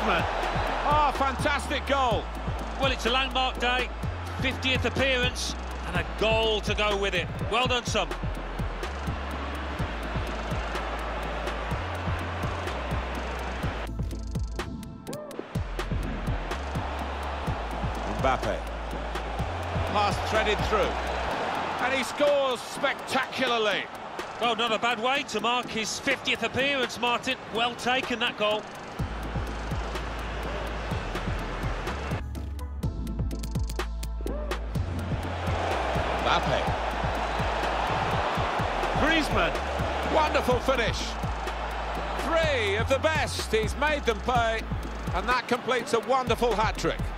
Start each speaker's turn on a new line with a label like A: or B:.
A: Griezmann. Oh, fantastic goal.
B: Well, it's a landmark day, 50th appearance, and a goal to go with it. Well done, son.
A: Mbappe. Pass threaded through. And he scores spectacularly.
B: Oh, not a bad way to mark his 50th appearance, Martin. Well taken, that goal.
A: Mbappe. Griezmann. Wonderful finish. 3 of the best. He's made them pay. And that completes a wonderful hat-trick.